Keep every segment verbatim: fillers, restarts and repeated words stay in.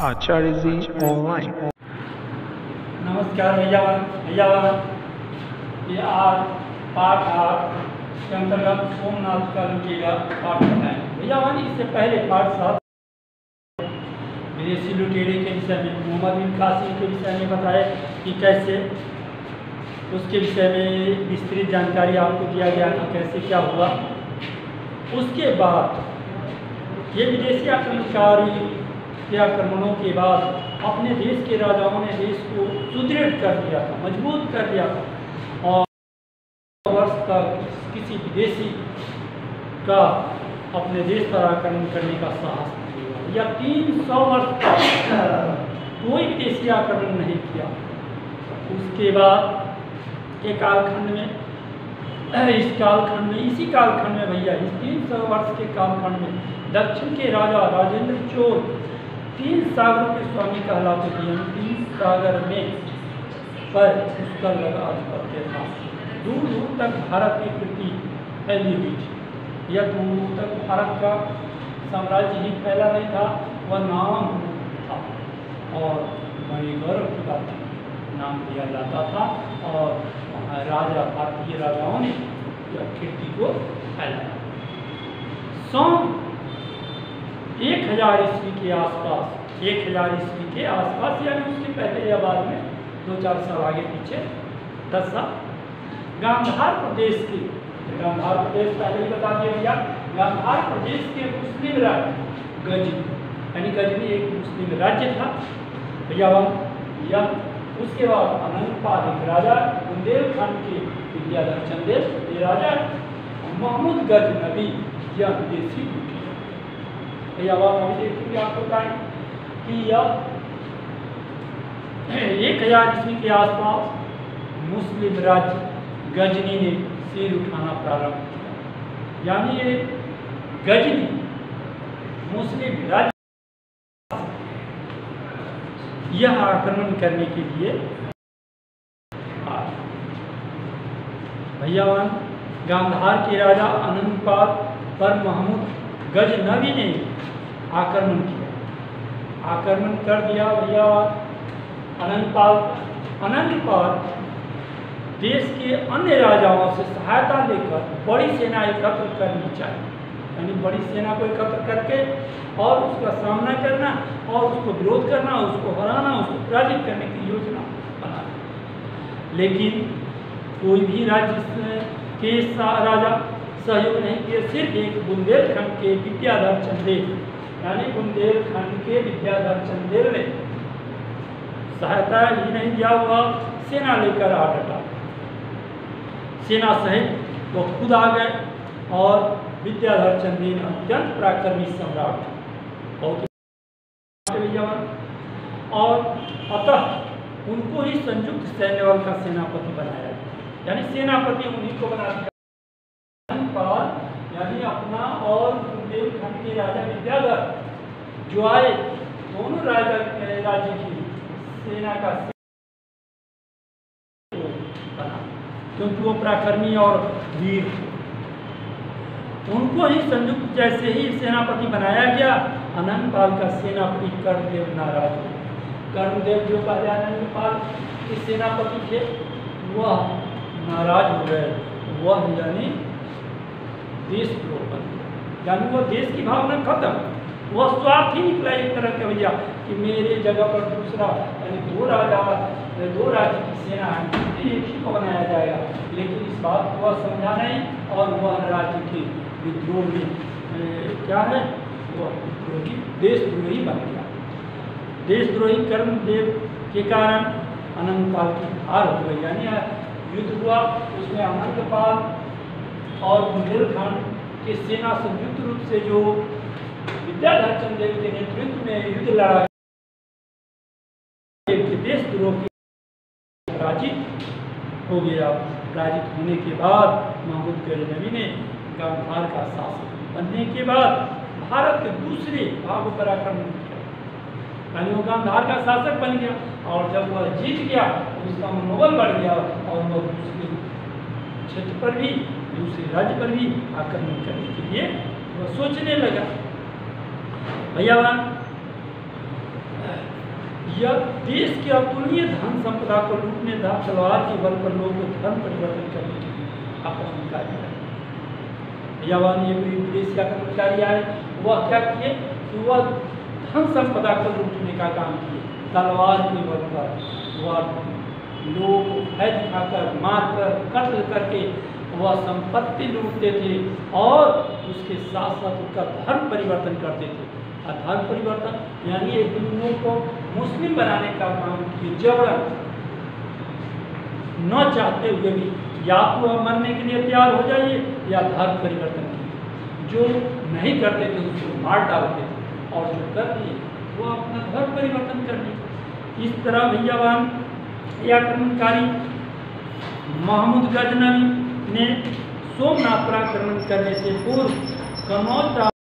आचार्य जी online. नमस्कार भैयावान भैयावान ये आज पाठ आठ के अंतर्गत सोमनाथ का लुटेरा पाठ बताएं भैयावान। इससे पहले पाठ सात विदेशी लुटेरे के विषय में मोहम्मद बिन कासिम के विषय में बताए कि कैसे उसके विषय में विस्तृत जानकारी आपको दिया गया कि कैसे क्या हुआ। उसके बाद ये विदेशी आक्रमणकारी के आक्रमणों के बाद अपने देश के राजाओं ने देश को सुदृढ़ कर दिया था, मजबूत कर दिया था और वर्ष तक किसी विदेशी का अपने देश पर आक्रमण करने का साहस नहीं हुआ या तीन सौ वर्ष तक कोई विदेशी आक्रमण नहीं किया। उसके बाद के कालखंड में इस कालखंड में इसी कालखंड में भैया इस तीन सौ वर्ष के कालखंड में दक्षिण के राजा राजेंद्र चोल तीन सागरों के स्वामी कहलाते थे। तीन सागर में पर उसका लगा आधिपत्य था। दूर दूर तक भारत की कृति फैली हुई थी। यह दूर दूर तक भारत का साम्राज्य ही फैला नहीं था, वह नाम था और बड़े गौरव की बात नाम दिया जाता था और वहाँ राजा भारतीय राजाओं ने यह कीर्ति को फैलाया। सौम एक हजार ईस्वी के आसपास एक हजार ईस्वी के आसपास यानी उसके पहले या बाद में दो चार साल आगे पीछे दस साल गांधार प्रदेश के गांधार प्रदेश पहले ही बता दिया भैया। गांधार प्रदेश के मुस्लिम राज्य गजनी यानी गजनी एक मुस्लिम राज्य था भैया। यह उसके बाद अनंतपाल एक राजा बुंदेलखंड के विद्याधर चंदेल ये राजा महमूद गजनबी यह विदेशी भैया अभी देखिए आपको बताएं कि यह एक हजार ईस्वी के आसपास मुस्लिम राज्य गजनी ने सिर उठाना प्रारंभ किया। यानी ये गजनी मुस्लिम राज्य यह आक्रमण करने के लिए भैयावान गांधार के राजा अनंतपाल पर महमूद गजनबी ने आक्रमण किया आक्रमण कर दिया भैया। अनंतपाल अनंतपाल देश के अन्य राजाओं से सहायता लेकर बड़ी सेना एकत्र करनी चाहिए यानी बड़ी सेना को एकत्र करके और उसका सामना करना और उसको विरोध करना, उसको हराना, उसको पराजित करने की योजना बनाना। लेकिन कोई भी राज्य के राजा सहयोग नहीं किए। सिर्फ एक बुंदेलखंड के विद्याधर चंदेल यानी बुंदेलखंड के विद्याधर चंदेल ने सहायता ही नहीं दिया, हुआ सेना लेकर आ डटा। सेना सहित वो खुद आ गए और विद्याधर चंदेल अत्यंत पराक्रमी सम्राट बहुत और अतः उनको ही संयुक्त सैन्य बल का सेनापति बनाया यानी सेनापति उन्हीं को बना दिया। यानी अपना और बुंदेलखंड के राजा विद्याधर जो आए दोनों राजा राज्य की सेना का बना क्योंकि वो पराक्रमी और वीर उनको ही संयुक्त जैसे ही सेनापति बनाया गया। अनंतपाल का सेनापति कर्णदेव नाराज हो। कर्णदेव जो पहले अनंतपाल के सेनापति थे वह नाराज हो गए। वह यानी देशद्रोह बन गया यानी वह देश की भावना खत्म। वह स्वार्थ ही निकला एक तरह का भैया कि मेरे जगह पर दूसरा यानी दो राजा दो राज्य की सेना है एक ही को बनाया जाएगा। लेकिन इस बात को वह समझा नहीं और वह राज्य के विद्रोह में क्या है वह विद्रोही देशद्रोही बन गया। देशद्रोही कर्णदेव के कारण अनंतपाल की हार हो गई यानी युद्ध हुआ उसमें अनंतपाल और बुंदेलखंड की सेना संयुक्त रूप से जो विद्याधर चंदेल के नेतृत्व में युद्ध लड़ा देशद्रोह की पराजित हो गया। पराजित होने के बाद महमूद गजनबी ने गांधार का शासक बनने के बाद भारत के दूसरे भागों पर आक्रमण किया यानी वो गांधार का शासक बन गया और जब वह जीत गया तो उसका मनोबल बढ़ गया और वह दूसरे क्षेत्र पर भी दूसरे राज्य पर भी आक्रमण करने के लिए वह सोचने लगा। भैया यह देश के अतुलनीय धन संपदा को लूटने तथा तलवार के बल पर लोगों को धर्म परिवर्तन करने के लिए आक्रमणकारी है। यवान ये कोई विदेशी आक्रमणकारी आए, वह क्या किए कि वह धन संपदा को लूटने का काम किए। तलवार के बल पर वह लोग भय दिखाकर, मारकर, कत्ल करके वह संपत्ति लूटते थे और उसके साथ साथ उसका धर्म परिवर्तन करते थे। और धर्म परिवर्तन यानी एक हिंदुओं को मुस्लिम बनाने का काम किए, जबरन न चाहते हुए भी, या तो वह मरने के लिए तैयार हो जाइए या धर्म परिवर्तन कीजिए। जो नहीं करते थे उसको मार डालते थे और जो कर दिए वो अपना धर्म परिवर्तन कर दिए। इस तरह भैयावान यह आक्रमणकारी महमूद गजनवी ने सोमनाथ पर आक्रमण करने से पूर्व कन्नौज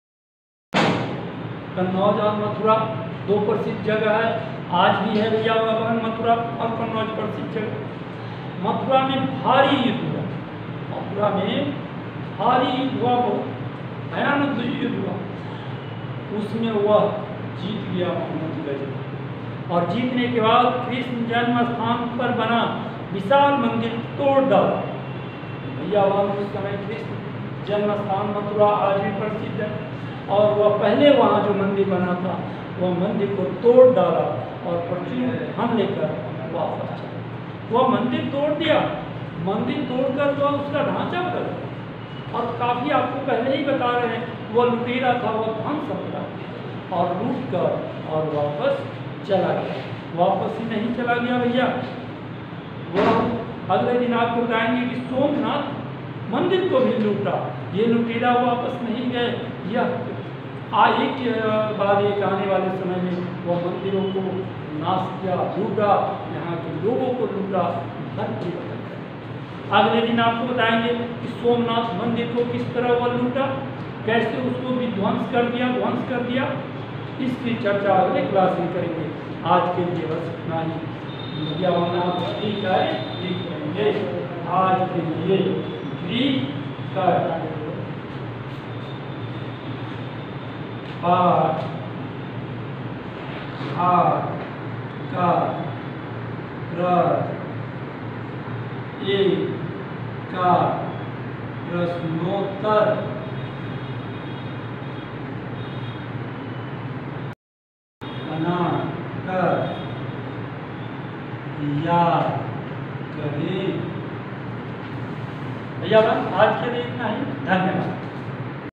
कन्नौज और मथुरा दो प्रसिद्ध जगह है, आज भी है भैया वह मथुरा और कन्नौज प्रसिद्ध जगह। मथुरा में भारी युद्ध हुआ, मथुरा में भारी युद्ध हुआ, बहुत भयानक युद्ध हुआ। उसमें वह जीत गया महमूद गजनवी, और जीतने के बाद कृष्ण जन्म स्थान पर बना विशाल मंदिर तोड़ डाला। भैया वहाँ उस समय कृष्ण जन्म स्थान मथुरा आज भी प्रसिद्ध है, और वह पहले वहाँ जो मंदिर बना था वह मंदिर को तोड़ डाला और प्रचुर धन लेकर वापस चला। वह मंदिर तोड़ दिया, मंदिर तोड़कर वह उसका ढांचा बदल दिया, और काफ़ी आपको पहले ही बता रहे हैं वह लुटेरा था, वह धन संपदा और लूट कर और वापस चला गया। वापस ही नहीं चला गया भैया, वह अगले दिन आपको बताएंगे कि सोमनाथ मंदिर को भी लूटा। ये लुटेरा वापस नहीं गए, यह एक बाद एक आने वाले समय में वह मंदिरों को नाश किया, लूटा, यहाँ के लोगों को लूटा, धन परिवर्तन किया। अगले दिन आपको बताएंगे कि सोमनाथ मंदिर को किस तरह वह लूटा, कैसे उसको भी ध्वंस कर दिया ध्वंस कर दिया इसकी चर्चा अगले क्लास में करेंगे। आज के लिए बस इतना ही। ठीक है, ठीक करेंगे आज के लिए ग्रीक कर पाठ आठ का एक का प्रश्नोत्तर बना कर याद करें। भैया आज के लिए इतना ही, धन्यवाद।